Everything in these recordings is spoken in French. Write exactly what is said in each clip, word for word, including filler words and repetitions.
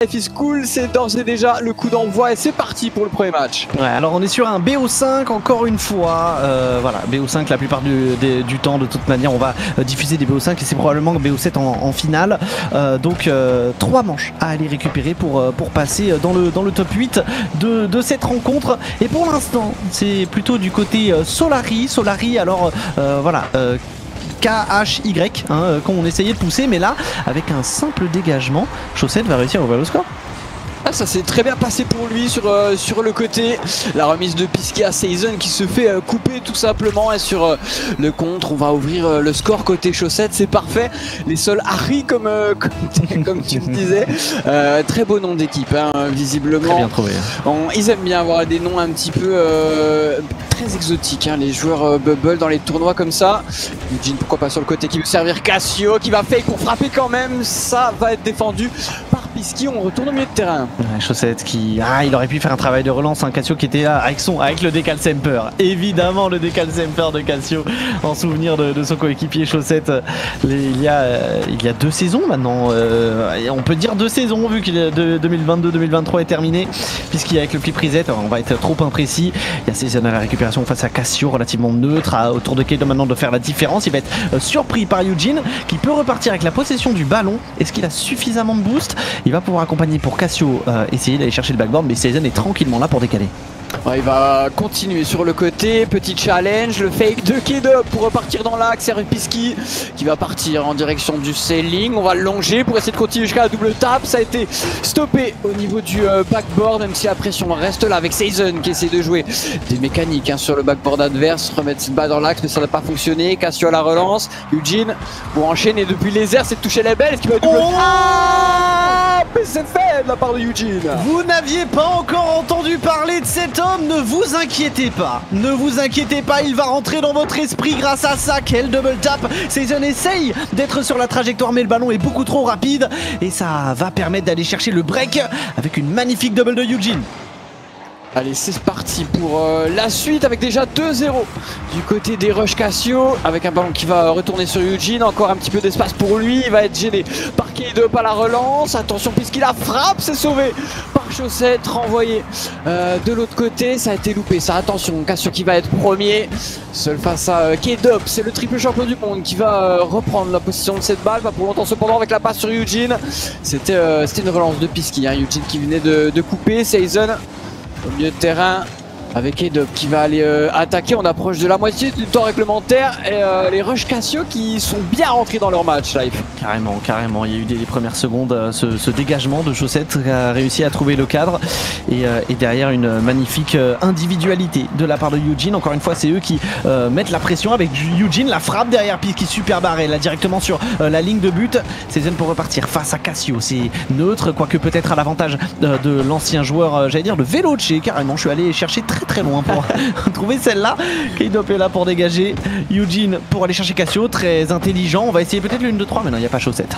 Life is Cool, c'est d'ores et déjà le coup d'envoi et c'est parti pour le premier match. Ouais, alors on est sur un B O cinq encore une fois, euh, voilà, B O cinq la plupart du, du, du temps de toute manière on va euh, diffuser des B O cinq et c'est probablement B O sept en, en finale, euh, donc euh, trois manches à aller récupérer pour, euh, pour passer dans le, dans le top huit de, de cette rencontre et pour l'instant c'est plutôt du côté euh, Solari, Solari alors euh, voilà euh, K H Y hein, qu'on essayait de pousser, mais là avec un simple dégagement, Chaussette va réussir à ouvrir le score. Ah, ça s'est très bien passé pour lui sur, euh, sur le côté. La remise de Pisky à Season qui se fait euh, couper tout simplement. Et sur euh, le contre, on va ouvrir euh, le score côté Chaussette. C'est parfait. Les sols Harry, comme, euh, comme, comme tu le disais. Euh, très beau nom d'équipe, hein, visiblement. Très bien trouvé. On, ils aiment bien avoir des noms un petit peu euh, très exotiques. Hein, les joueurs euh, Bubble dans les tournois comme ça. Eugene, pourquoi pas sur le côté qui veut servir Cassio qui va fake pour frapper quand même. Ça va être défendu par Pisky. On retourne au milieu de terrain. Ouais, Chaussette qui... Ah, il aurait pu faire un travail de relance, hein. Cassio qui était là avec, son... avec le décal Semper. Évidemment le décal Semper de Cassio en souvenir de, de son coéquipier Chaussette. Les... Il, y a, euh, il y a deux saisons maintenant. Euh, on peut dire deux saisons vu que deux mille vingt-deux deux mille vingt-trois est terminé. Puisqu'il y a avec le flip reset, on va être trop imprécis. Il y a Season à la récupération face à Cassio relativement neutre. À, autour de Kaido maintenant de faire la différence. Il va être euh, surpris par Eugene qui peut repartir avec la possession du ballon. Est-ce qu'il a suffisamment de boost? Il va pouvoir accompagner pour Cassio. Euh, essayer d'aller chercher le backboard, mais Season est tranquillement là pour décaler. Ouais, il va continuer sur le côté, petit challenge, le fake de Kid pour repartir dans l'axe, c'est Pisky qui va partir en direction du sailing, on va le longer pour essayer de continuer jusqu'à la double tape, ça a été stoppé au niveau du euh, backboard, même si la pression reste là avec Season qui essaie de jouer des mécaniques hein, sur le backboard adverse, remettre cette balle dans l'axe mais ça n'a pas fonctionné, Cassio à la relance, Eugene pour enchaîner depuis les airs, c'est de toucher les belles, ce qui va être double oh ah mais c'est fait de la part de Eugene. Vous n'aviez pas encore entendu parler de cet homme, ne vous inquiétez pas, ne vous inquiétez pas, il va rentrer dans votre esprit grâce à ça. Quel double tap. Season essaye d'être sur la trajectoire mais le ballon est beaucoup trop rapide et ça va permettre d'aller chercher le break avec une magnifique double de Eugene. Allez, c'est parti pour euh, la suite avec déjà deux zéro du côté des Rush Cassio avec un ballon qui va retourner sur Eugene, encore un petit peu d'espace pour lui, il va être gêné par Kaido à la relance, attention puisqu'il la frappe, c'est sauvé par Chaussette, renvoyé euh, de l'autre côté, ça a été loupé ça, attention, Cassio qui va être premier, seul face à euh, Kaido, c'est le triple champion du monde qui va euh, reprendre la position de cette balle, pas pour longtemps cependant avec la passe sur Eugene, c'était euh, une relance de Pisky, hein, Eugene qui venait de, de couper, Season au milieu de terrain avec Edop qui va aller euh, attaquer, on approche de la moitié du temps réglementaire et euh, les Rush Cassio qui sont bien rentrés dans leur match live. Carrément, carrément, il y a eu dès les premières secondes euh, ce, ce dégagement de Chaussette qui a réussi à trouver le cadre et, euh, et derrière une magnifique euh, individualité de la part de Eugene, encore une fois c'est eux qui euh, mettent la pression avec Eugene, la frappe derrière qui est super barrée là directement sur euh, la ligne de but, Season pour repartir face à Cassio, c'est neutre quoique peut-être à l'avantage euh, de l'ancien joueur, euh, j'allais dire de Veloce carrément, je suis allé chercher très très loin pour trouver celle-là. Kaidop est là pour dégager, Eugene pour aller chercher Cassio, très intelligent, on va essayer peut-être l'une de trois mais non il n'y a pas Chaussette.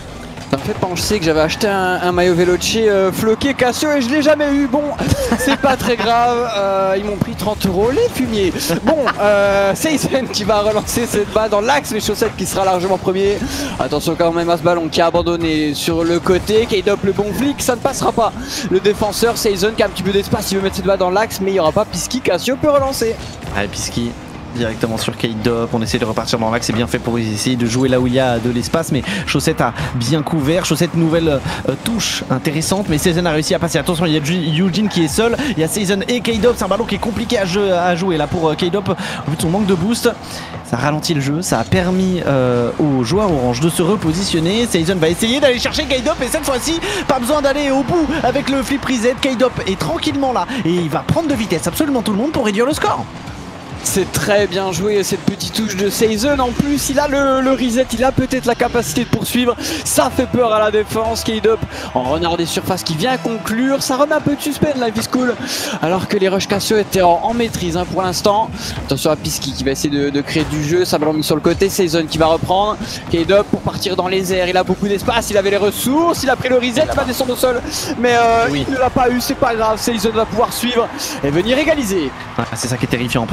Ça me fait penser que j'avais acheté un, un maillot Veloce euh, floqué Cassio et je l'ai jamais eu. Bon, c'est pas très grave. Euh, ils m'ont pris trente euros les fumiers. Bon, euh, Season qui va relancer cette balle dans l'axe, mais Chaussette qui sera largement premier. Attention quand même à ce ballon qui a abandonné sur le côté. Kaidop le bon flic, ça ne passera pas. Le défenseur Season qui a un petit peu d'espace, il veut mettre cette balle dans l'axe, mais il n'y aura pas Pisky. Cassio peut relancer. Allez, Pisky directement sur Kaidop, on essaie de repartir dans l'axe, c'est bien fait pour essayer de jouer là où il y a de l'espace, mais Chaussette a bien couvert, Chaussette nouvelle euh, touche intéressante, mais Season a réussi à passer, attention il y a Eugene qui est seul, il y a Season et Kaidop, c'est un ballon qui est compliqué à, jeu, à jouer là pour euh, Kaidop, au vu de son manque de boost, ça ralentit le jeu, ça a permis euh, aux joueurs orange de se repositionner, Season va essayer d'aller chercher Kaidop et cette fois-ci, pas besoin d'aller au bout avec le flip reset, Kaidop est tranquillement là et il va prendre de vitesse absolument tout le monde pour réduire le score. C'est très bien joué cette petite touche de Season. En plus il a le, le reset, il a peut-être la capacité de poursuivre. Ça fait peur à la défense. Kaidop en renard des surfaces qui vient conclure. Ça remet un peu de suspense Life is Cool. Alors que les Rush Cassio étaient en, en maîtrise hein, pour l'instant. Attention à Pisky qui va essayer de, de créer du jeu. Ça ballon mis sur le côté. Season qui va reprendre. Kaidop pour partir dans les airs. Il a beaucoup d'espace, il avait les ressources. Il a pris le reset, il va descendre au sol. Mais euh, oui. il ne l'a pas eu, c'est pas grave. Season va pouvoir suivre et venir égaliser. Ah, c'est ça qui est terrifiant parce que toute la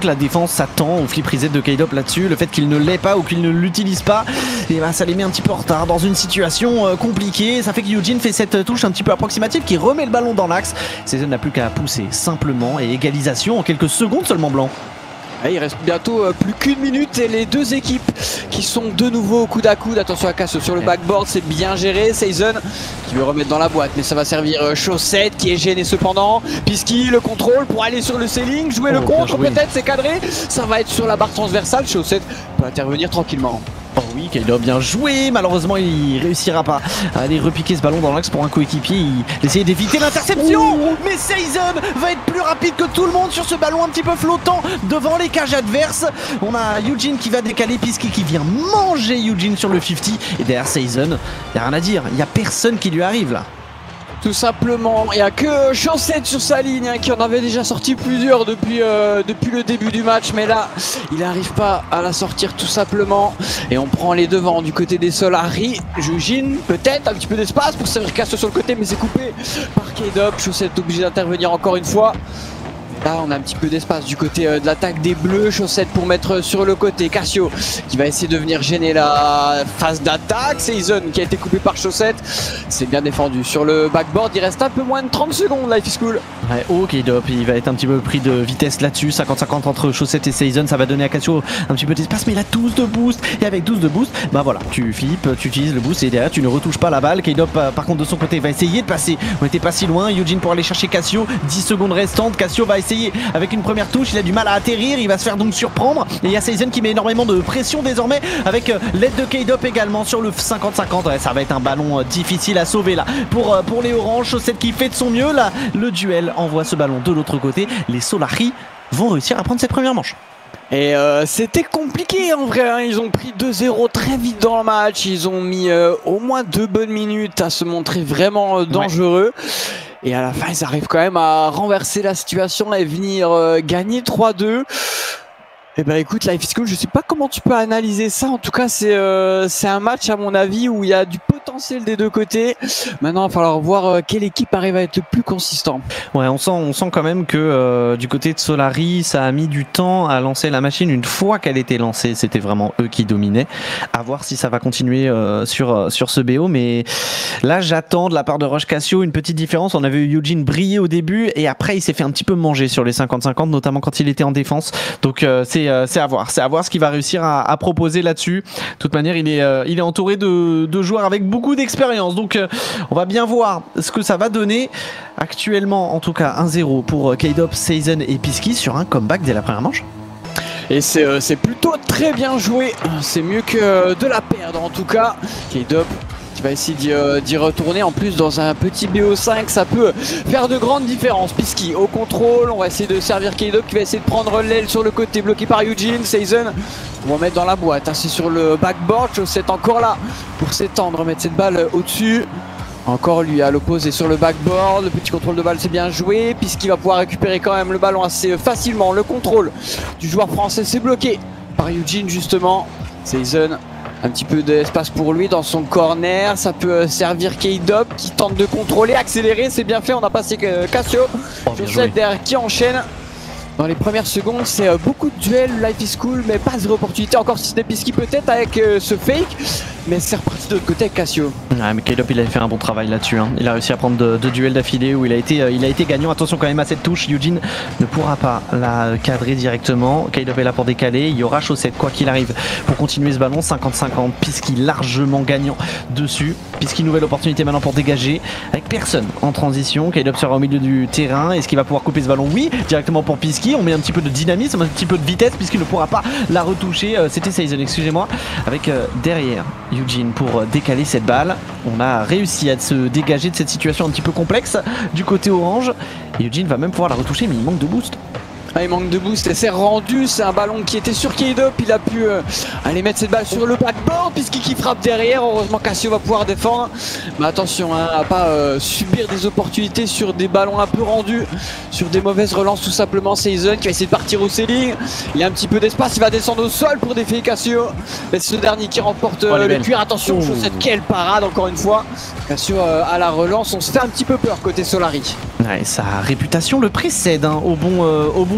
la défense s'attend au flip reset de Kaydop là-dessus. Le fait qu'il ne l'ait pas ou qu'il ne l'utilise pas, et bah, ça les met un petit peu en retard dans une situation euh, compliquée. Ça fait que Eugene fait cette touche un petit peu approximative qui remet le ballon dans l'axe. Season n'a plus qu'à pousser simplement et égalisation en quelques secondes seulement blanc. Il reste bientôt plus qu'une minute et les deux équipes qui sont de nouveau coude à coude. Attention à Cassio sur le backboard, c'est bien géré. Season qui veut remettre dans la boîte, mais ça va servir Chaussette qui est gêné cependant. Pisky le contrôle pour aller sur le ceiling, jouer oh, le contre peut-être, c'est cadré. Ça va être sur la barre transversale. Chaussette peut intervenir tranquillement. Oh oui, Kaydop bien joué, malheureusement il réussira pas à aller repiquer ce ballon dans l'axe pour un coéquipier, il essayait d'éviter l'interception, mais Season va être plus rapide que tout le monde sur ce ballon un petit peu flottant devant les cages adverses. On a Eugene qui va décaler, Pisky qui vient manger Eugene sur le cinquante, et derrière Season, il n'y a rien à dire, il n'y a personne qui lui arrive là. Tout simplement, il n'y a que Chaussette sur sa ligne hein, qui en avait déjà sorti plusieurs depuis, euh, depuis le début du match, mais là il n'arrive pas à la sortir tout simplement et on prend les devants du côté des Solari. Eugene peut-être un petit peu d'espace pour servir Cassio sur le côté, mais c'est coupé par Kaydop. Chaussette est obligé d'intervenir encore une fois. Là on a un petit peu d'espace du côté euh, de l'attaque des Bleus. Chaussette pour mettre sur le côté Cassio qui va essayer de venir gêner la phase d'attaque. Season qui a été coupé par Chaussette. C'est bien défendu sur le backboard. Il reste un peu moins de trente secondes. Life is cool. Ouais, oh Kaydop, il va être un petit peu pris de vitesse là-dessus. cinquante cinquante entre Chaussette et Season. Ça va donner à Cassio un petit peu d'espace, mais il a douze de boost. Et avec douze de boost, bah voilà, tu flippes, tu utilises le boost et derrière tu ne retouches pas la balle. Kaydop par contre de son côté va essayer de passer. On était pas si loin. Eugene pour aller chercher Cassio. dix secondes restantes. Cassio va essayer avec une première touche, il a du mal à atterrir, il va se faire donc surprendre et il y a Season qui met énormément de pression désormais avec l'aide de Kaydop également sur le cinquante cinquante. Ouais, ça va être un ballon difficile à sauver là pour, pour les Oranges. Chaussette qui fait de son mieux là, le duel envoie ce ballon de l'autre côté. Les Solari vont réussir à prendre cette première manche. Et euh, c'était compliqué en vrai, hein. Ils ont pris deux zéro très vite dans le match, ils ont mis euh, au moins deux bonnes minutes à se montrer vraiment euh, dangereux. Ouais. Et à la fin, ils arrivent quand même à renverser la situation et venir euh, gagner trois deux. Eh ben écoute, Life is Cool, je sais pas comment tu peux analyser ça. En tout cas, c'est euh, c'est un match à mon avis où il y a du potentiel des deux côtés. Maintenant, il va falloir voir euh, quelle équipe arrive à être le plus consistant. Ouais, on sent, on sent quand même que euh, du côté de Solari, ça a mis du temps à lancer la machine. Une fois qu'elle était lancée, c'était vraiment eux qui dominaient. À voir si ça va continuer euh, sur sur ce B O. Mais là, j'attends de la part de Rush Cassio une petite différence. On avait eu Eugene briller au début et après, il s'est fait un petit peu manger sur les cinquante cinquante, notamment quand il était en défense. Donc euh, c'est c'est à voir, c'est à voir ce qu'il va réussir à, à proposer là-dessus. De toute manière, il est, euh, il est entouré de, de joueurs avec beaucoup d'expérience, donc euh, on va bien voir ce que ça va donner. Actuellement, en tout cas, un zéro pour Kaydop, Season et Pisky sur un comeback dès la première manche. Et c'est euh, plutôt très bien joué, c'est mieux que de la perdre en tout cas. Kaydop qui va essayer d'y retourner, en plus dans un petit B O cinq ça peut faire de grandes différences. Pisky au contrôle, on va essayer de servir Kaydop qui va essayer de prendre l'aile sur le côté bloqué par Eugene. Season on va mettre dans la boîte, hein, c'est sur le backboard. Chaussette encore là pour s'étendre, mettre cette balle au dessus. Encore lui à l'opposé sur le backboard, le petit contrôle de balle c'est bien joué. Pisky va pouvoir récupérer quand même le ballon assez facilement. Le contrôle du joueur français c'est bloqué par Eugene justement. Season un petit peu d'espace pour lui dans son corner, ça peut servir Kaydop qui tente de contrôler, accélérer, c'est bien fait, on a passé Cassio. Oh, Chaussette derrière qui enchaîne. Dans les premières secondes, c'est beaucoup de duels, Life is Cool, mais pas zéro opportunité, encore si c'était Pisky peut-être avec euh, ce fake, mais c'est reparti de l'autre côté avec Cassio. Ouais, mais Kaydop il avait fait un bon travail là-dessus, hein. Il a réussi à prendre deux de duels d'affilée où il a, été, euh, il a été gagnant. Attention quand même à cette touche, Eugene ne pourra pas la cadrer directement. Kaydop est là pour décaler, il y aura Chaussette quoi qu'il arrive pour continuer ce ballon. Cinquante cinquante, Pisky largement gagnant dessus. Pisky nouvelle opportunité maintenant pour dégager avec personne en transition. Kaydop sera au milieu du terrain, est-ce qu'il va pouvoir couper ce ballon? Oui, directement pour Pisky. On met un petit peu de dynamisme, un petit peu de vitesse puisqu'il ne pourra pas la retoucher. euh, C'était Season, excusez-moi. Avec euh, derrière Eugene pour décaler cette balle. On a réussi à se dégager de cette situation un petit peu complexe du côté orange. Et Eugene va même pouvoir la retoucher, mais il manque de boost. Ah, il manque de boost et c'est rendu, c'est un ballon qui était sur Kaydop, il a pu euh, aller mettre cette balle sur le backboard puisqu'il qui frappe derrière. Heureusement Cassio va pouvoir défendre, mais attention hein, à pas euh, subir des opportunités sur des ballons un peu rendus, sur des mauvaises relances tout simplement. Season qui va essayer de partir au ceiling, il a un petit peu d'espace, il va descendre au sol pour défier Cassio, mais c'est ce dernier qui remporte euh, oh, le cuir. Attention, oh. Chaussette, quelle parade encore une fois. Cassio euh, à la relance, on se fait un petit peu peur côté Solari. Ouais, sa réputation le précède hein, au bon, euh, au bon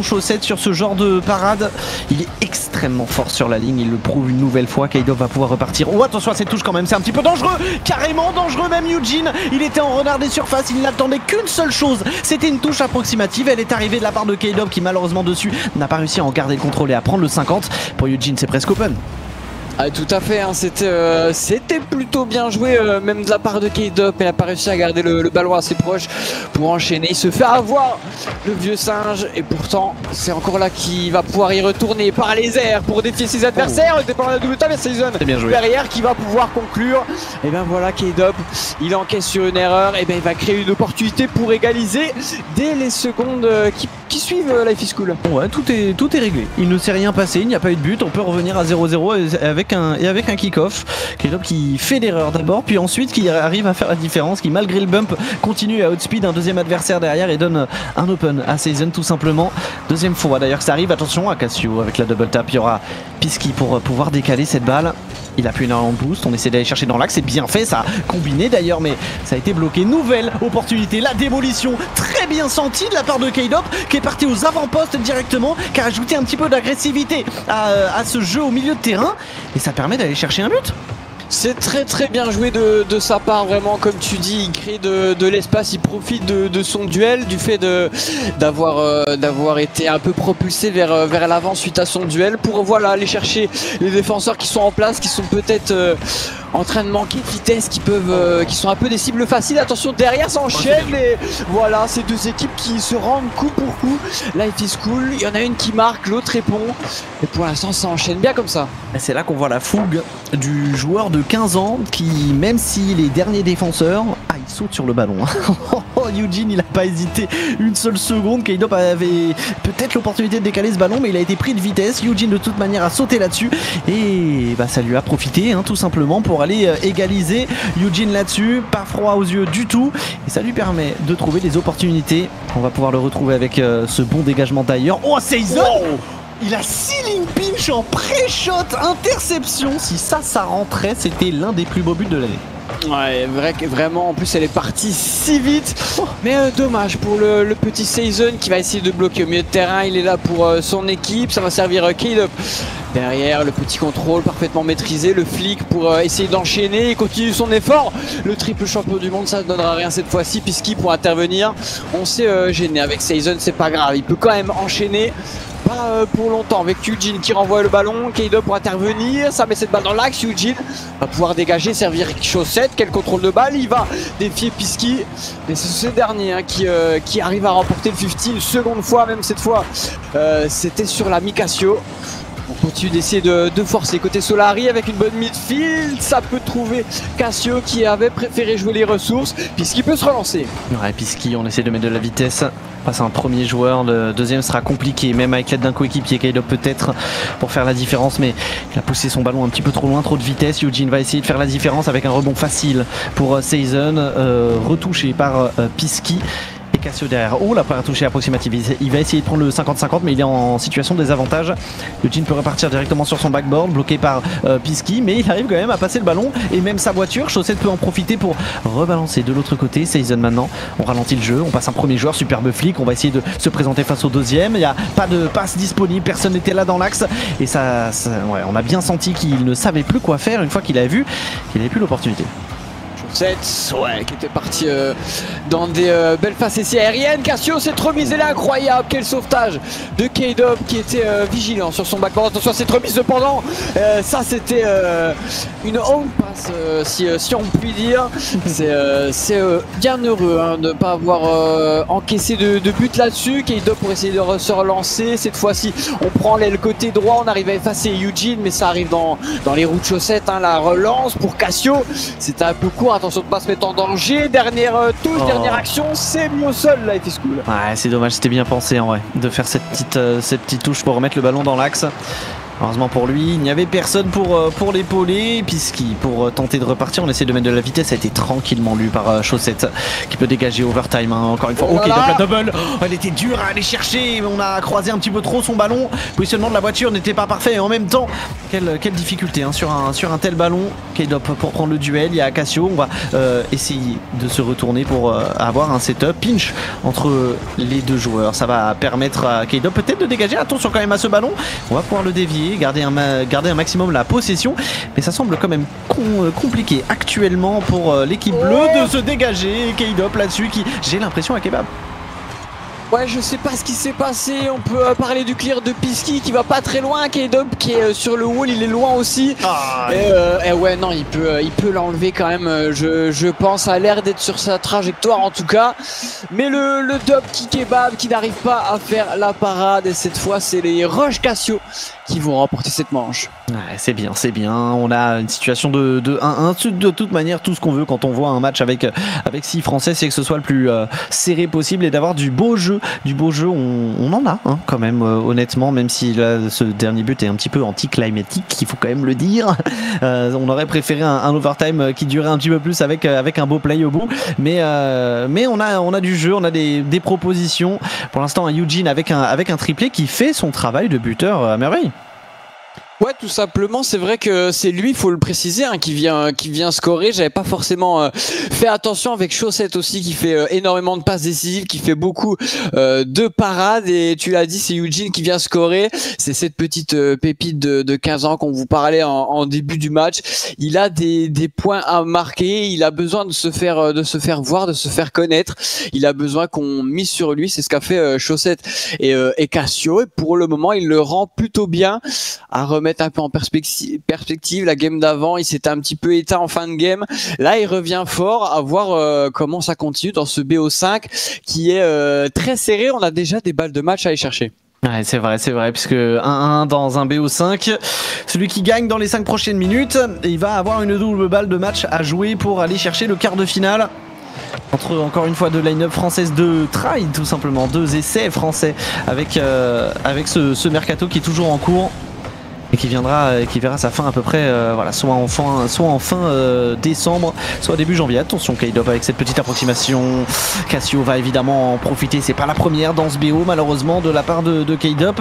attention, Chaussette sur ce genre de parade. Il est extrêmement fort sur la ligne, il le prouve une nouvelle fois. Kaydop va pouvoir repartir. Oh, attention à cette touche quand même, c'est un petit peu dangereux, carrément dangereux même. Eugene, il était en renard des surfaces, il n'attendait qu'une seule chose, c'était une touche approximative. Elle est arrivée de la part de Kaydop qui malheureusement dessus n'a pas réussi à en garder le contrôle et à prendre le cinquante. Pour Eugene, c'est presque open. Ah, tout à fait, hein. C'était euh, c'était plutôt bien joué, euh, même de la part de Kaydop. Elle n'a pas réussi à garder le, le ballon assez proche pour enchaîner. Il se fait avoir, le vieux singe, et pourtant c'est encore là qu'il va pouvoir y retourner par les airs pour défier ses adversaires. Il était pas dans la double table, Season derrière qui va pouvoir conclure. Et bien voilà, Kaydop, il encaisse sur une erreur, et bien il va créer une opportunité pour égaliser dès les secondes qui, qui suivent Life is Cool. Ouais, tout est, tout est réglé, il ne s'est rien passé, il n'y a pas eu de but, on peut revenir à zéro zéro avec Un, et avec un kick-off. Kaydop qui fait l'erreur d'abord, puis ensuite qui arrive à faire la différence, qui malgré le bump continue à outspeed un deuxième adversaire derrière et donne un open à Season tout simplement. Deuxième fois d'ailleurs que ça arrive, attention à Cassio avec la double tap, il y aura Pisky pour pouvoir décaler cette balle. Il a pu énormément de boost, on essaie d'aller chercher dans l'axe, c'est bien fait, ça a combiné d'ailleurs, mais ça a été bloqué. Nouvelle opportunité, la démolition très bien sentie de la part de Kaydop qui est parti aux avant-postes directement, qui a ajouté un petit peu d'agressivité à, à ce jeu au milieu de terrain, et ça permet d'aller chercher un but. C'est très très bien joué de, de sa part, vraiment, comme tu dis, il crée de, de l'espace, il profite de, de son duel, du fait d'avoir euh, d'avoir été un peu propulsé vers, vers l'avant suite à son duel, pour voilà, aller chercher les défenseurs qui sont en place, qui sont peut-être euh, en train de manquer de vitesse, qui peuvent, euh, qui sont un peu des cibles faciles. Attention, derrière s'enchaînent les... Voilà, ces deux équipes qui se rendent coup pour coup. Life is Cool, il y en a une qui marque, l'autre répond, et pour l'instant ça enchaîne bien comme ça. C'est là qu'on voit la fougue du joueur de quinze ans qui, même s'il est dernier défenseur, ah, il saute sur le ballon. Eugene, il n'a pas hésité une seule seconde. Kaydop avait peut-être l'opportunité de décaler ce ballon, mais il a été pris de vitesse. Eugene de toute manière a sauté là-dessus et bah, ça lui a profité, hein, tout simplement pour aller euh, égaliser. Eugene là-dessus, pas froid aux yeux du tout, et ça lui permet de trouver des opportunités. On va pouvoir le retrouver avec euh, ce bon dégagement d'ailleurs. Oh, Season! Wow, il a ceiling pinch en pré-shot, interception. Si ça, ça rentrait, c'était l'un des plus beaux buts de l'année. Ouais, vrai, vraiment, en plus elle est partie si vite. Mais euh, dommage pour le, le petit Season qui va essayer de bloquer au milieu de terrain. Il est là pour euh, son équipe, ça va servir euh, Kaydop. Derrière, le petit contrôle parfaitement maîtrisé, le flic pour euh, essayer d'enchaîner. Il continue son effort. Le triple champion du monde, ça ne donnera rien cette fois-ci, puisqu'il pour intervenir, on s'est euh, gêné avec Season, c'est pas grave. Il peut quand même enchaîner. Pas euh, pour longtemps avec Eugene qui renvoie le ballon, Kaydop pour intervenir, ça met cette balle dans l'axe, Eugene va pouvoir dégager, servir Chaussette, quel contrôle de balle, il va défier Pisky, et c'est ce dernier hein, qui, euh, qui arrive à remporter le cinquante une seconde fois, même cette fois euh, c'était sur la Cassio. On continue d'essayer de, de forcer côté Solari avec une bonne midfield, ça peut trouver Cassio qui avait préféré jouer les ressources, Pisky peut se relancer. Ouais, Pisky, on essaie de mettre de la vitesse. Passe un premier joueur, le deuxième sera compliqué, même avec l'aide d'un coéquipier, Kaydop peut-être pour faire la différence, mais il a poussé son ballon un petit peu trop loin, trop de vitesse. Eugene va essayer de faire la différence avec un rebond facile pour Season, euh, retouché par euh, Pisky. Et Cassio derrière. Oh, la première touche approximative. Il va essayer de prendre le cinquante cinquante, mais il est en situation de désavantage. Eugene peut repartir directement sur son backboard, bloqué par euh, Pisky, mais il arrive quand même à passer le ballon. Et même sa voiture, Chaussette peut en profiter pour rebalancer de l'autre côté. Season maintenant. On ralentit le jeu. On passe un premier joueur, superbe flic. On va essayer de se présenter face au deuxième. Il n'y a pas de passe disponible. Personne n'était là dans l'axe. Et ça, ça ouais, on a bien senti qu'il ne savait plus quoi faire une fois qu'il a vu qu'il n'avait plus l'opportunité. sept, ouais, qui était parti euh, dans des euh, belles faces essais aériennes. Cassio cette remise, elle est incroyable. Quel sauvetage de Kaydop qui était euh, vigilant sur son backboard. Attention à cette remise cependant. Euh, ça c'était euh, une home pass euh, si, euh, si on peut dire. C'est euh, euh, bien heureux hein, de ne pas avoir euh, encaissé de, de but là-dessus. Kaydop pour essayer de se relancer. Cette fois-ci on prend l'aile côté droit. On arrive à effacer Eugene, mais ça arrive dans, dans les roues de Chaussette hein, la relance pour Cassio. C'était un peu court. Attention de ne pas se mettre en danger. Dernière euh, touche, oh. dernière action, c'est mis au sol, Life is Cool. Ouais, c'est dommage, c'était bien pensé en vrai, de faire cette petite, euh, cette petite touche pour remettre le ballon dans l'axe. Heureusement pour lui, il n'y avait personne pour, euh, pour l'épauler. Pisky pour euh, tenter de repartir. On essaie de mettre de la vitesse. Ça a été tranquillement lu par euh, Chaussette qui peut dégager overtime. Hein, encore une fois. Ok, Voilà. la double. Oh, elle était dure à aller chercher. On a croisé un petit peu trop son ballon. Le positionnement de la voiture n'était pas parfait. Et en même temps, quelle, quelle difficulté hein, sur, un, sur un tel ballon. K-Dop pour prendre le duel. Il y a Cassio. On va euh, essayer de se retourner pour euh, avoir un setup. Pinch entre les deux joueurs. Ça va permettre à K-Dop peut-être de dégager. Attention quand même à ce ballon. On va pouvoir le dévier. Garder un, garder un maximum la possession, mais ça semble quand même com compliqué actuellement pour euh, l'équipe bleue de se dégager. K-Dop là-dessus qui, j'ai l'impression, à kebab. Ouais, je sais pas ce qui s'est passé. On peut euh, parler du clear de Pisky qui va pas très loin. K-Dop qui est euh, sur le wall, il est loin aussi. Ah, et, euh, et ouais, non, il peut, euh, il peut l'enlever quand même. Euh, je, je pense, ça a l'air d'être sur sa trajectoire en tout cas. Mais le, le Dop qui kebab qui n'arrive pas à faire la parade. Et cette fois, c'est les Rush Cassio qui vont remporter cette manche. Ouais, c'est bien, c'est bien. On a une situation de, de un un. De toute manière, tout ce qu'on veut quand on voit un match avec, avec six Français, c'est que ce soit le plus euh, serré possible et d'avoir du beau jeu. Du beau jeu, on, on en a hein, quand même, euh, honnêtement, même si là, ce dernier but est un petit peu anti-climatique, il faut quand même le dire. Euh, on aurait préféré un, un overtime qui durait un petit peu plus avec, avec un beau play au bout. Mais, euh, mais on, a, on a du jeu, on a des, des propositions. Pour l'instant, un Eugene avec un, avec un triplé qui fait son travail de buteur à merveille. Ouais, tout simplement, c'est vrai que c'est lui, il faut le préciser, hein, qui vient, qui vient scorer. J'avais pas forcément euh, fait attention avec Chaussette aussi, qui fait euh, énormément de passes décisives, qui fait beaucoup euh, de parades. Et tu l'as dit, c'est Eugene qui vient scorer. C'est cette petite euh, pépite de, de quinze ans qu'on vous parlait en, en début du match. Il a des, des points à marquer. Il a besoin de se faire, de se faire voir, de se faire connaître. Il a besoin qu'on mise sur lui. C'est ce qu'a fait euh, Chaussette et, euh, et Cassio. Et pour le moment, il le rend plutôt bien à remettre un peu en perspective, perspective. La game d'avant, il s'était un petit peu éteint en fin de game. Là, il revient fort. À voir euh, comment ça continue dans ce B O cinq qui est euh, très serré. On a déjà des balles de match à aller chercher. Ouais, c'est vrai, c'est vrai, puisque un un dans un B O cinq, celui qui gagne dans les cinq prochaines minutes, il va avoir une double balle de match à jouer pour aller chercher le quart de finale. Entre encore une fois deux line-up françaises, deux tries tout simplement, deux essais français avec, euh, avec ce, ce mercato qui est toujours en cours. Et qui viendra, qui verra sa fin à peu près, euh, voilà, soit en fin, soit en fin euh, décembre, soit début janvier. Attention, K-Dop avec cette petite approximation. Cassio va évidemment en profiter. C'est pas la première dans ce B O malheureusement de la part de, de K-Dop.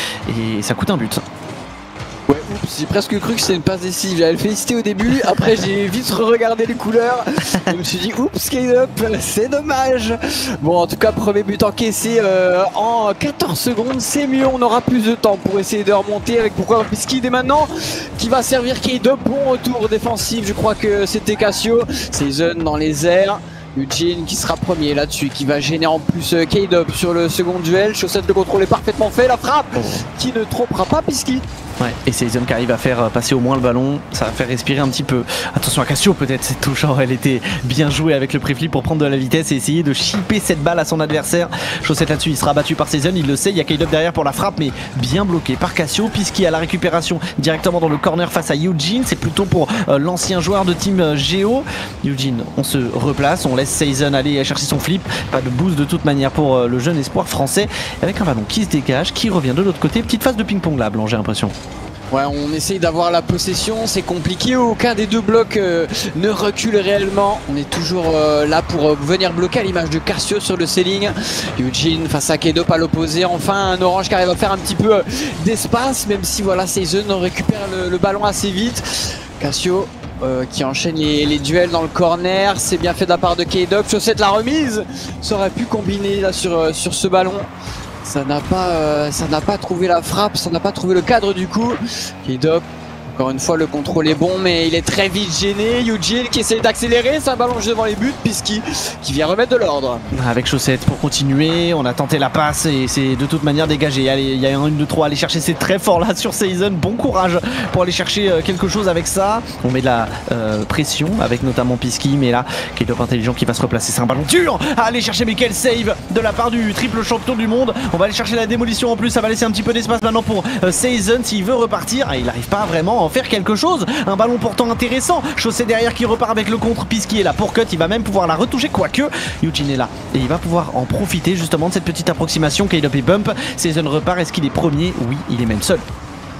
Et ça coûte un but. Ouais, oups, j'ai presque cru que c'était une passe décisive. J'avais le félicité au début, après j'ai vite regardé les couleurs. Je me suis dit, oups, K-Dop, c'est dommage. Bon, en tout cas, premier but encaissé euh, en quatorze secondes, c'est mieux. On aura plus de temps pour essayer de remonter avec pourquoi Pisky dès maintenant qui va servir K-Dop. Bon retour défensif, je crois que c'était Cassio. Season dans les airs. Eugene qui sera premier là-dessus, qui va gêner en plus K-Dop sur le second duel. Chaussette, le contrôle est parfaitement fait. La frappe oh. qui ne trompera pas Pisky. Ouais, et Season qui arrive à faire passer au moins le ballon, ça va faire respirer un petit peu. Attention à Cassio, peut-être cette touche, elle était bien jouée avec le préflip pour prendre de la vitesse et essayer de chipper cette balle à son adversaire. Chaussette là-dessus, il sera battu par Season, il le sait, il y a K-Dop derrière pour la frappe, mais bien bloqué par Cassio. Pisky à la récupération directement dans le corner face à Eugene, c'est plutôt pour euh, l'ancien joueur de team euh, Géo. Eugene, on se replace, on laisse Season aller chercher son flip, pas de boost de toute manière pour euh, le jeune espoir français, avec un ballon qui se dégage, qui revient de l'autre côté. Petite phase de ping-pong là, Blanc, j'ai l'impression. Ouais, on essaye d'avoir la possession, c'est compliqué, aucun des deux blocs euh, ne recule réellement. On est toujours euh, là pour euh, venir bloquer à l'image de Cassio sur le ceiling. Eugene face à K-Dop à l'opposé, enfin un orange qui arrive à faire un petit peu euh, d'espace, même si voilà, Season récupère le, le ballon assez vite. Cassio euh, qui enchaîne les, les duels dans le corner, c'est bien fait de la part de K-Dop. Chaussette la remise, ça aurait pu combiner là sur, euh, sur ce ballon. Ça n'a pas, euh, ça n'a pas trouvé la frappe, ça n'a pas trouvé le cadre du coup. K-Dop, encore une fois le contrôle est bon mais il est très vite gêné. Eugene qui essaie d'accélérer, c'est un ballon juste devant les buts. Pisky qui vient remettre de l'ordre. Avec Chaussette pour continuer, on a tenté la passe et c'est de toute manière dégagé. Allez, il y a un une deux trois, aller chercher, c'est très fort là sur Season. Bon courage pour aller chercher quelque chose avec ça. On met de la euh, pression avec notamment Pisky, mais là K-Dop intelligent qui va se replacer. C'est un ballon dur à aller chercher, mais quel save de la part du triple champion du monde. On va aller chercher la démolition en plus, ça va laisser un petit peu d'espace maintenant pour euh, Season s'il veut repartir. Et il n'arrive pas vraiment à en faire quelque chose. Un ballon pourtant intéressant. Chaussée derrière qui repart avec le contre. Pisky est là pour cut, il va même pouvoir la retoucher, quoique Eugene est là et il va pouvoir en profiter justement de cette petite approximation. K-Dop et bump. Season repart, est-ce qu'il est premier? Oui, il est même seul.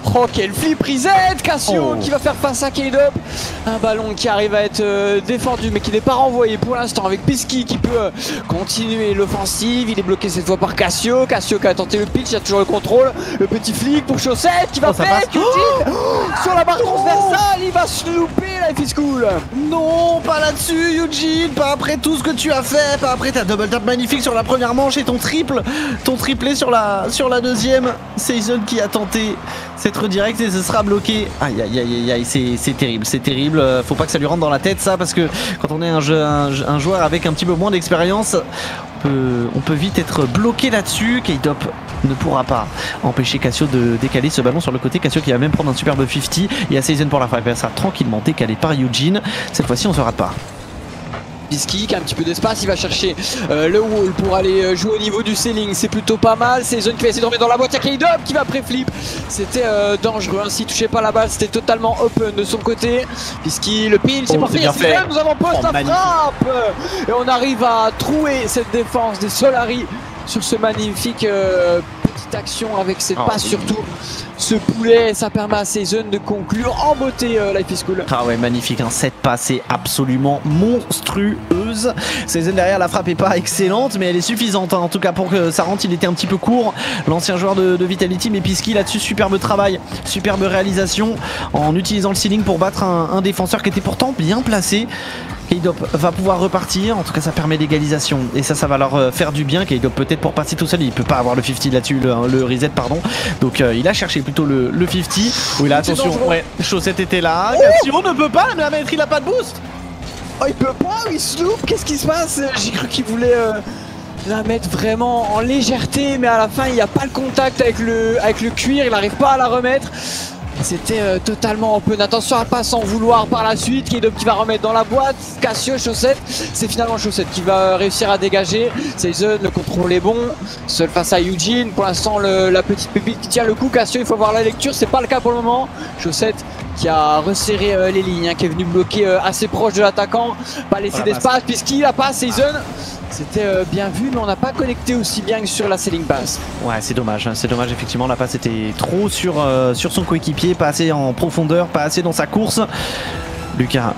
Oh, quel flip reset. Cassio Oh. qui va faire face à K-Dop. Un ballon qui arrive à être euh, défendu mais qui n'est pas renvoyé pour l'instant avec Pisky qui peut euh, continuer l'offensive. Il est bloqué cette fois par Cassio. Cassio qui a tenté le pitch, il y a toujours le contrôle. Le petit flic pour Chaussette qui va Oh, ça faire passe. Q-Tip sur la barre transversale. Il va se louper, Life is Cool. Non, pas là-dessus, Eugene, pas après tout ce que tu as fait, pas après ta double tap magnifique sur la première manche et ton triple, ton triplé sur la, sur la deuxième. Season qui a tenté cette redirect et ce sera bloqué. Aïe aïe aïe aïe, aïe, c'est, c'est terrible, c'est terrible. Faut pas que ça lui rentre dans la tête ça, parce que quand on est un, jeu, un, un joueur avec un petit peu moins d'expérience, on peut, on peut vite être bloqué là-dessus. K-Dop ne pourra pas empêcher Cassio de décaler ce ballon sur le côté. Cassio qui va même prendre un superbe cinquante et à Season pour la frappe. Elle sera tranquillement décalée par Eugene. Cette fois-ci on se rate pas. Pisky qui a un petit peu d'espace, il va chercher euh, le wall pour aller euh, jouer au niveau du ceiling, c'est plutôt pas mal. C'est Zone qui va essayer de remettre dans la boîte, il y a K-Dop qui va pré-flip. C'était euh, dangereux, hein. S'il touchait pas la balle, c'était totalement open de son côté. Pisky, le pin, c'est Oh, parti, c'est bien fait. nous avons poste Oh, à magnifique. frappe. Et on arrive à trouer cette défense des Solari sur ce magnifique euh, petite action avec cette Oh, passe oui. surtout. Ce poulet, ça permet à Season de conclure en beauté euh, Life is Cool. Ah ouais, magnifique, hein. Cette passe est absolument monstrueuse. Season derrière, la frappe est pas excellente, mais elle est suffisante, hein. En tout cas pour que ça rentre, il était un petit peu court. L'ancien joueur de, de Vitality, mais Pisky là-dessus, superbe travail, superbe réalisation en utilisant le ceiling pour battre un, un défenseur qui était pourtant bien placé. K-Dop va pouvoir repartir, en tout cas ça permet l'égalisation et ça ça va leur euh, faire du bien. K-Dop peut-être pour passer tout seul, il peut pas avoir le cinquante là-dessus, le, le reset pardon, donc euh, il a cherché plutôt le, le cinquante. Oui là attention, dangereux. ouais, Chaussette était là, Cassio ne peut pas la mettre, il a pas de boost. Oh, il peut pas, il se loupe, qu'est-ce qui se passe? J'ai cru qu'il voulait euh, la mettre vraiment en légèreté, mais à la fin il n'y a pas le contact avec le, avec le cuir, il n'arrive pas à la remettre. C'était euh, totalement open. Attention à pas s'en vouloir par la suite. K-Dop qui va remettre dans la boîte. Cassio, Chaussette. C'est finalement Chaussette qui va réussir à dégager. Season, le contrôle est bon. Seul face à Eugene. Pour l'instant, le- la petite pépite qui tient le coup. Cassio, il faut voir la lecture. C'est pas le cas pour le moment. Chaussette qui a resserré euh, les lignes, hein, qui est venu bloquer euh, assez proche de l'attaquant. Pas laisser Voilà, d'espace puisqu'il a pas Season. C'était euh, bien vu, mais on n'a pas connecté aussi bien que sur la ceiling pass. Ouais, c'est dommage, hein, c'est dommage effectivement, la passe était trop sur, euh, sur son coéquipier, pas assez en profondeur, pas assez dans sa course. Lucas.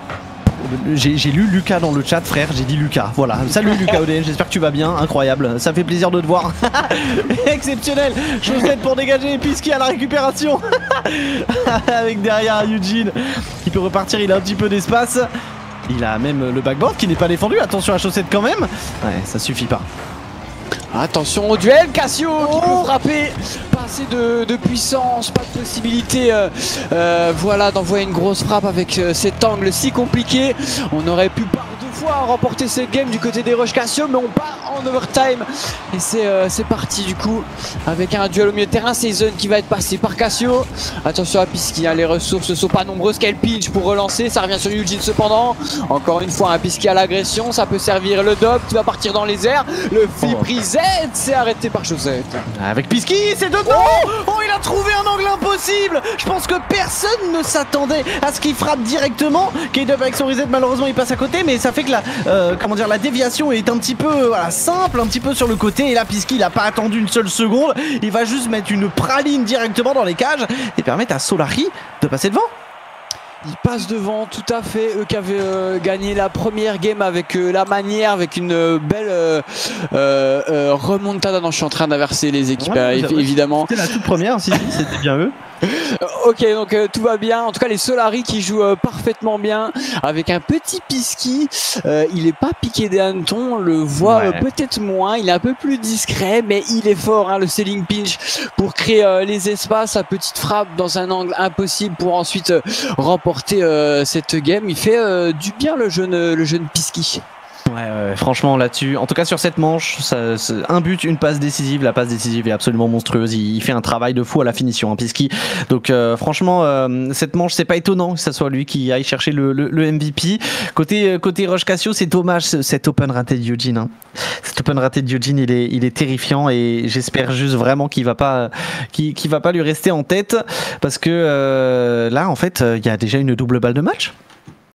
J'ai j'ai lu Lucas dans le chat, frère, j'ai dit Lucas. Voilà, salut Lucas O D N, j'espère que tu vas bien, incroyable, ça fait plaisir de te voir. Exceptionnel, Chaussette pour dégager, Pisky à la récupération. Avec derrière Eugene qui peut repartir, il a un petit peu d'espace. Il a même le backboard qui n'est pas défendu, attention à Chaussette quand même. Ouais, ça suffit pas. Attention au duel, Cassio qui peut frapper, pas assez de, de puissance, pas de possibilité euh, euh, voilà, d'envoyer une grosse frappe avec euh, cet angle si compliqué. On aurait pu par deux fois remporter cette game du côté des Rush Cassio, mais on part en overtime et c'est euh, c'est parti du coup avec un duel au milieu de terrain. Season qui va être passé par Cassio. Attention à Pisky, hein, les ressources ne sont pas nombreuses. Quel pinch pour relancer, ça revient sur Eugene cependant. Encore une fois un Pisky à l'agression, ça peut servir le dub qui va partir dans les airs. Le flip Oh. reset, c'est arrêté par Chaussette. Avec Pisky, c'est dedans. Oh, il a trouvé un angle impossible. Je pense que personne ne s'attendait à ce qu'il frappe directement. K-Dop avec son reset, malheureusement il passe à côté, mais ça fait que la, euh, comment dire, la déviation est un petit peu euh, voilà, simple, un petit peu sur le côté. Et là Pisky il a pas attendu une seule seconde, il va juste mettre une praline directement dans les cages et permettre à Solari de passer devant. Il passe devant, tout à fait. Eux qui avaient euh, gagné la première game avec euh, la manière, avec une euh, belle euh, euh, euh, remontada. Non, je suis en train d'inverser les équipes, Ouais, euh, vous avez- évidemment. C'était la toute première, si, si, c'était bien eux. Euh, ok, donc euh, tout va bien. En tout cas, les Solari qui jouent euh, parfaitement bien avec un petit Pisky. Euh, il est pas piqué des hannetons, on le voit Ouais. euh, peut-être moins. Il est un peu plus discret, mais il est fort. Hein, le ceiling pinch pour créer euh, les espaces, sa petite frappe dans un angle impossible pour ensuite euh, remporter euh, cette game. Il fait euh, du bien le jeune, euh, le jeune Pisky. Ouais, ouais, franchement là-dessus, en tout cas sur cette manche, ça, c'est un but, une passe décisive. La passe décisive est absolument monstrueuse. Il, il fait un travail de fou à la finition, hein, Pisky. Donc euh, franchement, euh, cette manche, c'est pas étonnant que ce soit lui qui aille chercher le, le, le M V P. Côté côté Rush Cassio, c'est dommage ce- cet open raté de Eugene. Hein. Cet open raté de Eugene, il est il est terrifiant et j'espère juste vraiment qu'il va pas qu'il, qu'il va pas lui rester en tête parce que euh, là en fait, il y a déjà une double balle de match.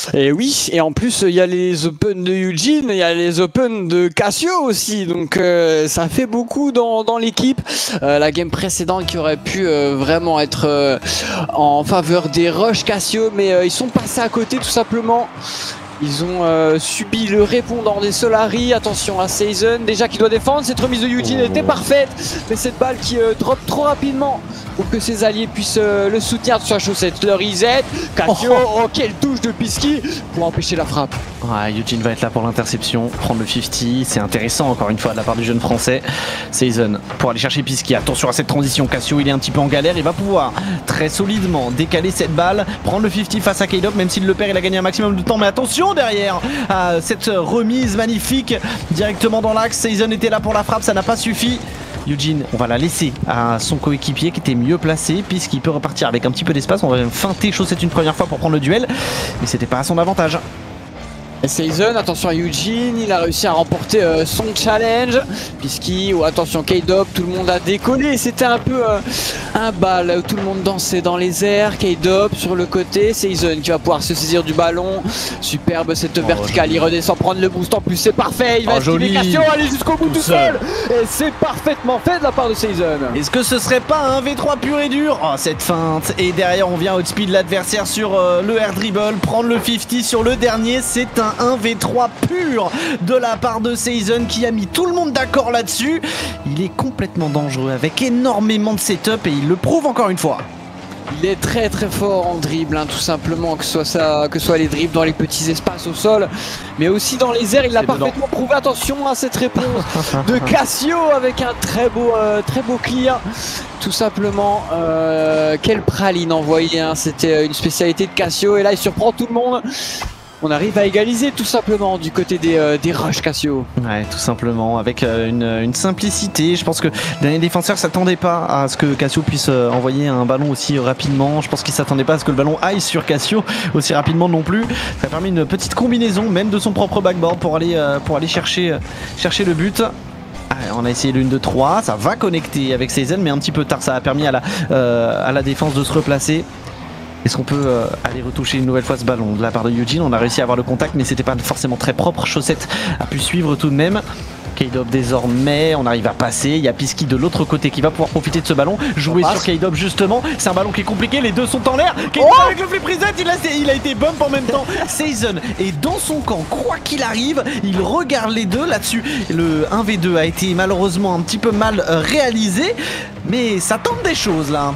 Et oui, et en plus il y a les Open de Eugene, il y a les Open de Cassio aussi, donc euh, ça fait beaucoup dans, dans l'équipe. Euh, la game précédente qui aurait pu euh, vraiment être euh, en faveur des Rush Cassio, mais euh, ils sont passés à côté tout simplement. Ils ont euh, subi le répondant des Solari. Attention à Season, déjà qui doit défendre. Cette remise de Eugene oh. était parfaite, mais cette balle qui euh, drop trop rapidement pour que ses alliés puissent euh, le soutenir sur la chaussette. Le reset, Cassio, oh. oh quelle touche de Pisky pour empêcher la frappe. Ouais, Eugene va être là pour l'interception, prendre le cinquante, c'est intéressant encore une fois de la part du jeune français. Season pour aller chercher Pisky, attention à cette transition, Cassio il est un petit peu en galère, il va pouvoir très solidement décaler cette balle, prendre le cinquante face à K-Dop, même s'il le perd il a gagné un maximum de temps, mais attention derrière à cette remise magnifique directement dans l'axe. Season était là pour la frappe, ça n'a pas suffi. Eugene, on va la laisser à son coéquipier qui était mieux placé puisqu'il peut repartir avec un petit peu d'espace. On va même feinter Chaussette une première fois pour prendre le duel, mais c'était pas à son avantage. Et Season, attention à Eugene, il a réussi à remporter euh, son challenge. Pisky, ou oh, attention K-Dop, tout le monde a décollé. C'était un peu euh, un bal où tout le monde dansait dans les airs. K-Dop sur le côté, Season qui va pouvoir se saisir du ballon. Superbe cette oh, verticale, joli. Il redescend prendre le boost en plus, c'est parfait. Il va oh, esquiver Cassio, aller jusqu'au bout tout, tout seul. seul. Et c'est parfaitement fait de la part de Season. Est-ce que ce serait pas un V trois pur et dur? Oh, cette feinte. Et derrière, on vient outspeed l'adversaire sur euh, le air dribble. Prendre le cinquante sur le dernier, c'est un un V trois pur de la part de Season qui a mis tout le monde d'accord là-dessus. Il est complètement dangereux avec énormément de setup et il le prouve encore une fois. Il est très très fort en dribble, hein, tout simplement, que ce soit ça, que ce soit les dribbles dans les petits espaces au sol, mais aussi dans les airs. Il l'a parfaitement prouvé. Attention à cette réponse de Cassio avec un très beau, euh, très beau clear. Tout simplement, euh, quelle praline envoyée, hein. C'était une spécialité de Cassio et là il surprend tout le monde. On arrive à égaliser tout simplement du côté des, euh, des Rush Cassio. Ouais, tout simplement, avec euh, une, une simplicité. Je pense que les défenseurs ne s'attendaient pas à ce que Cassio puisse euh, envoyer un ballon aussi rapidement. Je pense qu'ils ne s'attendaient pas à ce que le ballon aille sur Cassio aussi rapidement non plus. Ça a permis une petite combinaison, même de son propre backboard, pour aller, euh, pour aller chercher, euh, chercher le but. Allez, on a essayé l'une de trois, ça va connecter avec Season, mais un petit peu tard. Ça a permis à la, euh, à la défense de se replacer. Est-ce qu'on peut euh, aller retoucher une nouvelle fois ce ballon de la part de Eugene? On a réussi à avoir le contact, mais c'était pas forcément très propre. Chaussette a pu suivre tout de même. K-Dop désormais, on arrive à passer. Il y a Pisky de l'autre côté qui va pouvoir profiter de ce ballon. Jouer sur K-Dop justement. C'est un ballon qui est compliqué, les deux sont en l'air. K-Dop oh avec le flip reset, il a, il a été bump en même temps. Season est dans son camp, quoi qu'il arrive. Il regarde les deux là-dessus. Le un v deux a été malheureusement un petit peu mal réalisé, mais ça tente des choses là.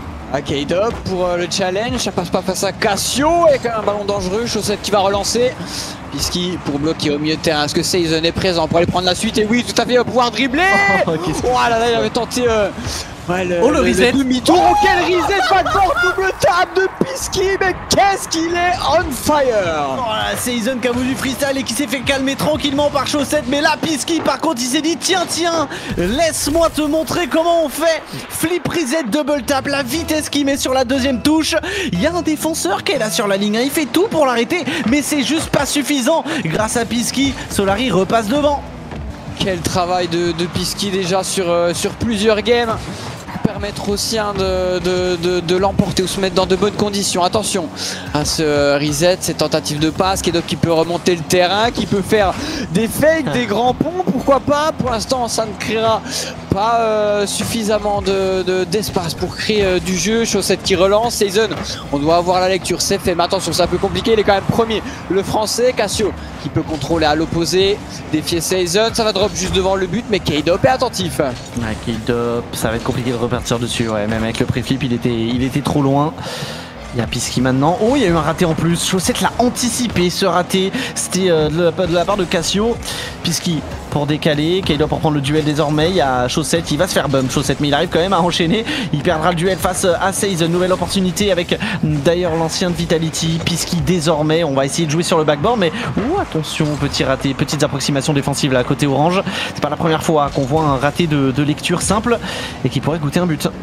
À K-Dop pour euh, le challenge, ça passe pas face à Cassio et quand même un ballon dangereux, Chaussette qui va relancer. Pisky pour bloquer au milieu de terrain. Est-ce que Season est présent pour aller prendre la suite? Et oui, tout à fait, il va pouvoir dribbler. Oh, oh là là, il avait tenté euh, ouais, le, oh, le, le reset. Le demi-tour. Oh, quel reset backboard, double tap de Pisky. Mais qu'est-ce qu'il est on fire. Oh là, Season qui a voulu freestyle et qui s'est fait calmer tranquillement par Chaussette. Mais là, Pisky, par contre, il s'est dit tiens, tiens, laisse-moi te montrer comment on fait. Flip reset, double tap, la vitesse qu'il met sur la deuxième touche. Il y a un défenseur qui est là sur la ligne. Il fait tout pour l'arrêter, mais c'est juste pas suffisant. Grâce à Pisky, Solari repasse devant. Quel travail de, de Pisky déjà sur, euh, sur plusieurs games. Permettre aussi hein, de, de, de, de l'emporter ou se mettre dans de bonnes conditions. Attention à ce reset, cette tentative de passe qui, qui peut remonter le terrain, qui peut faire des fakes, des grands ponts, pourquoi pas. Pour l'instant ça ne créera pas euh, suffisamment de, de, d'espace pour créer euh, du jeu. Chaussette qui relance, Season, on doit avoir la lecture, c'est fait, mais attention c'est un peu compliqué, il est quand même premier. Le français, Cassio qui peut contrôler à l'opposé, défier Season, ça va drop juste devant le but, mais K-Dop est attentif. Ouais, K-Dop, ça va être compliqué de repartir dessus, ouais, même avec le pré-flip il était, il était trop loin. Il y a Pisky maintenant. Oh, il y a eu un raté en plus. Chaussette l'a anticipé ce raté. C'était euh, de, la, de la part de Cassio. Pisky pour décaler. K-Dop pour prendre le duel désormais. Il y a Chaussette. Il va se faire bump Chaussette, mais il arrive quand même à enchaîner. Il perdra le duel face à Season. Nouvelle opportunité avec d'ailleurs l'ancien de Vitality. Pisky désormais. On va essayer de jouer sur le backboard, mais oh, attention, petit raté. Petites approximations défensives là côté orange. C'est pas la première fois qu'on voit un raté de, de lecture simple et qui pourrait goûter un but.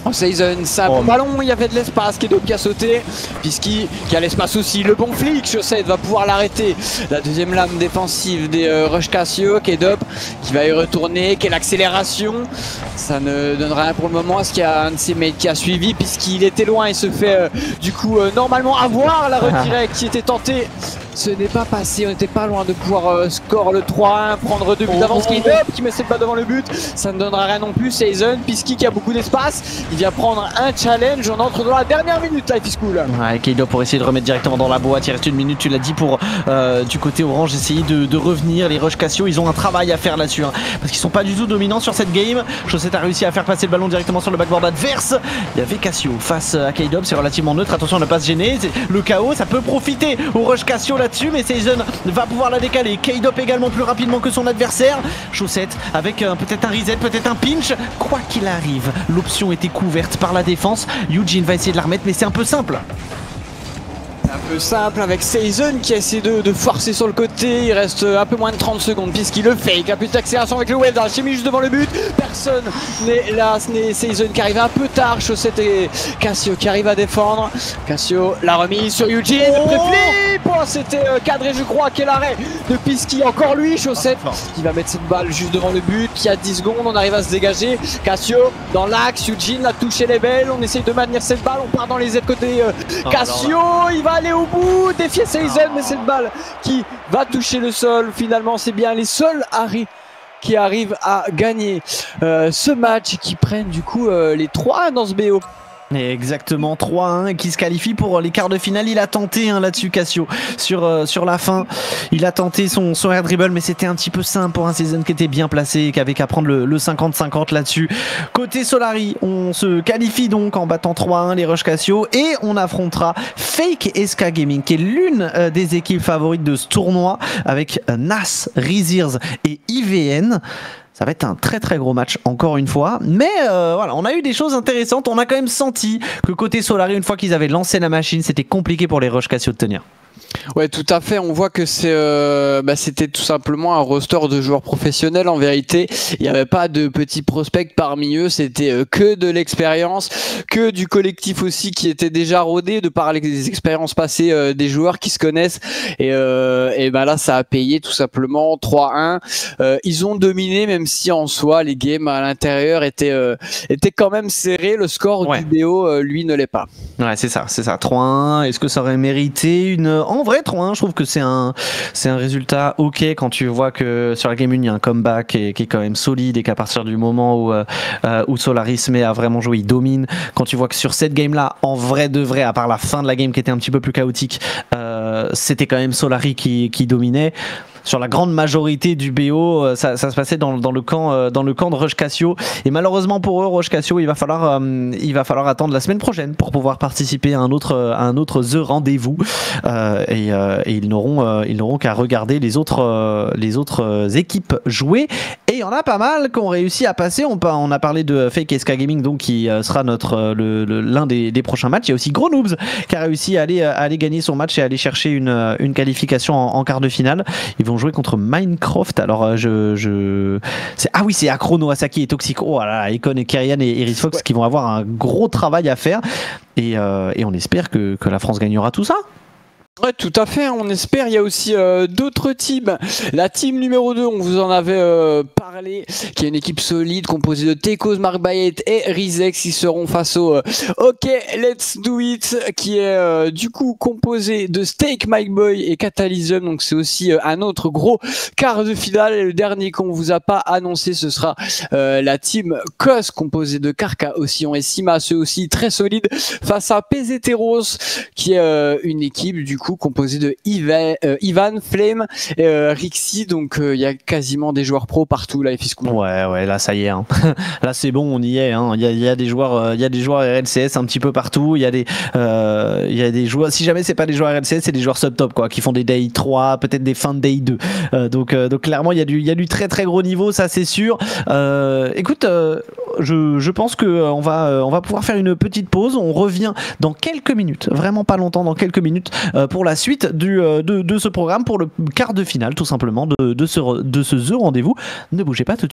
Oh, Season, ça Oh. ballon, il y avait de l'espace, Kedo qui a sauté, Pisky qui a l'espace aussi, le bon flic, Chaussette va pouvoir l'arrêter. La deuxième lame défensive des euh, Rush Cassio, Kedo qui va y retourner, quelle accélération, ça ne donne rien pour le moment. Est-ce qu'il y a un de ses mates qui a suivi, puisqu'il était loin, il se fait euh, du coup euh, normalement avoir la redirect qui était tentée. Ce n'est pas passé, on n'était pas loin de pouvoir euh, score le trois un, prendre deux buts d'avance. Oh. Kedo qui met ses pas devant le but, ça ne donnera rien non plus. Season, Pisky qui a beaucoup d'espace, il vient prendre un challenge, on entre dans la dernière minute, Life is Cool. Ouais, Kedo pour essayer de remettre directement dans la boîte, il reste une minute, tu l'as dit, pour euh, du côté orange essayer de, de revenir. Les Rush Cassio, ils ont un travail à faire là-dessus, hein, parce qu'ils sont pas du tout dominants sur cette game. Chaussette a réussi à faire passer le ballon directement sur le backboard adverse. Il y avait Cassio face à Kedo, c'est relativement neutre, attention à ne pas se gêner, le chaos ça peut profiter au Rush Cassio là-dessus, mais Season va pouvoir la décaler. Kedo également plus rapidement que son adversaire. Chaussette avec euh, peut-être un reset, peut-être un pinch, quoi qu'il arrive, l'option était couverte par la défense. Eugene va essayer de la remettre, mais c'est un peu simple. Un peu simple avec Season qui essaie de, de forcer sur le côté. Il reste un peu moins de trente secondes puisqu'il le fake. La petite accélération avec le wave dans la chimie juste devant le but. Personne n'est là. Ce n'est Season qui arrive un peu tard. Chaussette et Cassio qui arrivent à défendre. Cassio la remise sur Eugene. Oh, Pré-flip, oh, c'était euh, cadré je crois. Quel arrêt de Pisky. Encore lui. Chaussette qui va mettre cette balle juste devant le but. Qui a dix secondes. On arrive à se dégager. Cassio dans l'axe. Eugene la touche elle est belle. On essaye de maintenir cette balle. On part dans les aides côté euh, Cassio. Il va aller au bout, défier Season, mais cette balle qui va toucher le sol. Finalement, c'est bien les seuls arrêts qui arrivent à gagner euh, ce match et qui prennent du coup euh, les trois dans ce B O. Exactement, trois un et qui se qualifie pour les quarts de finale. Il a tenté hein, là-dessus Cassio sur, euh, sur la fin. Il a tenté son, son air dribble, mais c'était un petit peu simple pour un Season qui était bien placé et qui avait qu'à prendre le cinquante cinquante là-dessus. Côté Solari, on se qualifie donc en battant trois un les Rush Cassio et on affrontera Fake S K Gaming qui est l'une euh, des équipes favorites de ce tournoi avec euh, Nas, Rezirs et I V N. Ça va être un très très gros match encore une fois, mais euh, voilà, on a eu des choses intéressantes. On a quand même senti que côté Solari, une fois qu'ils avaient lancé la machine, c'était compliqué pour les Rush Cassio de tenir. Ouais, tout à fait. On voit que c'est, euh, bah, c'était tout simplement un roster de joueurs professionnels. En vérité, il n'y avait pas de petits prospects parmi eux. C'était euh, que de l'expérience, que du collectif aussi qui était déjà rodé de par les expériences passées euh, des joueurs qui se connaissent. Et, euh, et ben là, ça a payé tout simplement trois un. Euh, ils ont dominé, même si en soi les games à l'intérieur étaient euh, étaient quand même serrés. Le score ouais. du B O, euh, lui, ne l'est pas. Ouais, c'est ça, c'est ça. trois un. Est-ce que ça aurait mérité une en vrai trois un, je trouve que c'est un, c'est un résultat ok quand tu vois que sur la Game un, il y a un comeback qui est, qui est quand même solide et qu'à partir du moment où, euh, où Solari se met à vraiment jouer, il domine. Quand tu vois que sur cette game-là, en vrai de vrai, à part la fin de la game qui était un petit peu plus chaotique, euh, c'était quand même Solari qui, qui dominait. Sur la grande majorité du B O, ça, ça se passait dans, dans, le camp, dans le camp de Rush Cassio. Et malheureusement pour eux, Rush Cassio, il va falloir, euh, il va falloir attendre la semaine prochaine pour pouvoir participer à un autre, à un autre The Rendez-vous. Euh, et, euh, et ils n'auront, euh, ils n'auront qu'à regarder les autres, euh, les autres équipes jouer. Et il y en a pas mal qui ont réussi à passer. On, on a parlé de Fake S K Gaming, donc qui sera notre, le, le, l'un des, des prochains matchs. Il y a aussi Gros Noobs qui a réussi à aller, à aller gagner son match et à aller chercher une, une qualification en, en quart de finale. Ils vont jouer contre Minecraft. Alors je, je... C'est... ah oui, c'est Akrono, Asaki et Toxic. Oh là là, Icon et Kyrian et Iris Fox ouais. qui vont avoir un gros travail à faire et, euh, et on espère que, que la France gagnera tout ça. Ouais, tout à fait, on espère. Il y a aussi euh, d'autres teams. La team numéro deux, on vous en avait euh, parlé, qui est une équipe solide composée de Tekos, Mark Bayet et Rizex. Ils seront face au euh, OK, Let's Do It, qui est euh, du coup composé de Steak, Mike Boy et Catalysm. Donc c'est aussi euh, un autre gros quart de finale. Et le dernier qu'on vous a pas annoncé, ce sera euh, la team Cos, composée de Karka, Ossillon et Sima, ceux aussi très solides, face à Pezeteros, qui est euh, une équipe du coup composé de Ivan, euh, Ivan Flame, euh, Rixi, donc il euh, y a quasiment des joueurs pros partout là. Ouais, ouais, là ça y est. Hein. Là c'est bon, on y est. Il hein. y, y a des joueurs, il euh, y a des joueurs R L C S un petit peu partout. Il y a des, il euh, y a des joueurs. Si jamais c'est pas des joueurs R L C S, c'est des joueurs sub-top quoi, qui font des Day trois, peut-être des fins de Day deux. Euh, donc, euh, donc clairement il y a du, il y a du très très gros niveau, ça c'est sûr. Euh, écoute, euh, je, je pense que euh, on va, euh, on va pouvoir faire une petite pause. On revient dans quelques minutes, vraiment pas longtemps, dans quelques minutes euh, pour la suite du, euh, de, de ce programme, pour le quart de finale tout simplement de, de ce, de ce The Rendez-vous. Ne bougez pas tout de suite.